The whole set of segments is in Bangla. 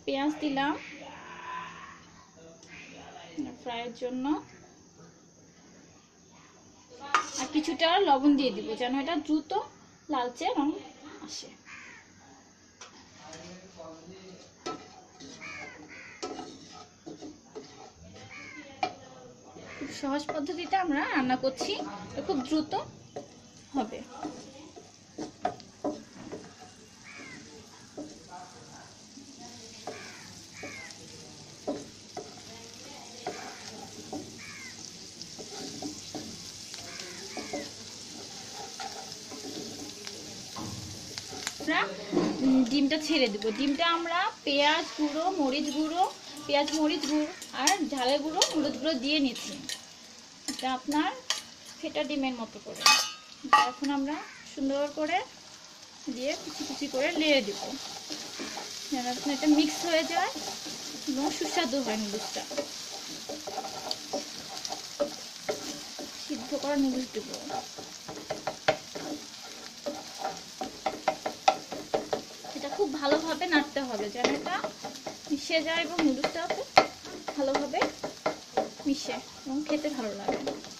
পেঁয়াজ দিলাম ফ্রাইয়ের জন্য, আর কিছুটা লবণ দিয়ে দিব যেন এটা দ্রুত লালচে রং আসে। খুব সহজ পদ্ধতিতে আমরা রান্না করছি, খুব দ্রুত হবে। ডিমটা ছেড়ে দেবো। ডিমটা আমরা পেঁয়াজ গুঁড়ো, মরিচ গুঁড়ো, পেঁয়াজ মরিচ গুঁড়ো আর ঝালের গুঁড়ো, হলুদ গুঁড়ো দিয়ে নিচ্ছি। এটা আপনার ফেটা ডিমের মতো করে। এখন আমরা সুন্দর করে দিয়ে কুচি কুচি করে লেড়ে দেব যেন আপনার এটা মিক্স হয়ে যায় এবং সুস্বাদু হয় নুডলসটা। সিদ্ধ করা নুডলস দেবো। খুব ভালোভাবে নাড়তে হবে যেন এটা মিশে যায় এবং নুডলসটাতে ভালোভাবে মিশে এবং খেতে ভালো লাগে।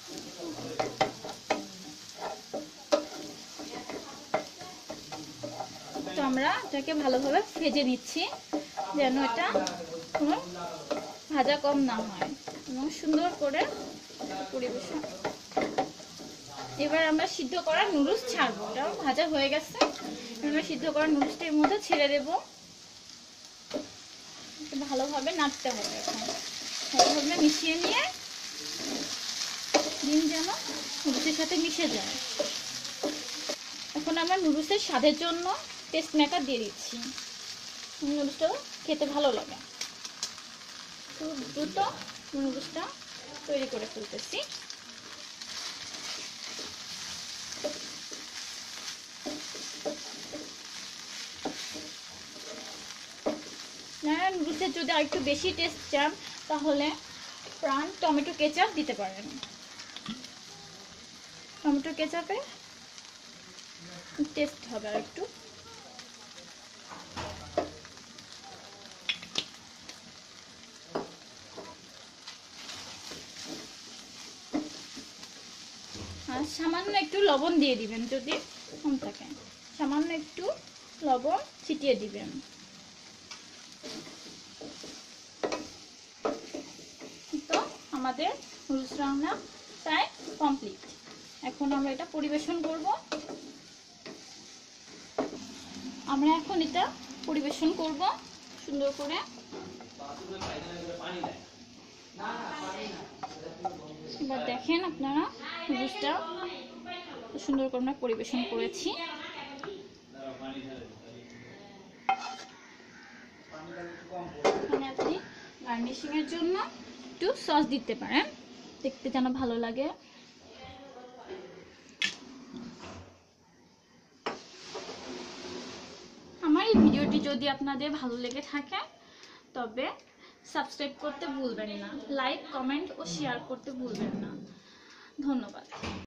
তো আমরা এটাকে ভালোভাবে ভেজে নিচ্ছি যেন এটা কোনো ভাজা কম না হয় এবং সুন্দর করে পরিবেশন। এবার আমরা সিদ্ধ করা নুডলস ছাড়বো, এটা ভাজা হয়ে গেছে। এবার সিদ্ধ করা নুডলসটা এর মধ্যে ছেড়ে দেব। ভালোভাবে নাড়তে হবে। এখন ভালোভাবে মিশিয়ে নিয়ে ডিম যেন নুডলসের সাথে মিশে যায়। এখন আমরা নুডলসের স্বাদের জন্য টেস্ট মেকার দিয়ে দিচ্ছি। নুডলসটা খেতে ভালো লাগে। তো দ্রুত নুডলসটা তৈরি করে ফেলতেছি। নুডলসের যদি আর একটু বেশি টেস্ট চান তাহলে প্রাণ টমেটো কেচাপ দিতে পারেন। টমেটো কেচাপে টেস্ট হবে আর একটু। আর সামান্য একটু লবণ দিয়ে দিবেন, যদি কম থাকে সামান্য একটু লবণ ছিটিয়ে দিবেন। তো আমাদের নুডলস রান্না প্রায় কমপ্লিট। এখন আমরা এটা পরিবেশন করব। আমরা এখন এটা পরিবেশন করব সুন্দর করে। এবার দেখেন আপনারা নুডলসটা সুন্দর করে আমরা পরিবেশন করেছি। আপনি গার্নিশিং এর জন্য একটু সস দিতে পারেন, দেখতে যেন ভালো লাগে। আমার এই ভিডিওটি যদি আপনাদের ভালো লেগে থাকে তবে সাবস্ক্রাইব করতে ভুলবেন না, লাইক, কমেন্ট ও শেয়ার করতে ভুলবেন না। ধন্যবাদ।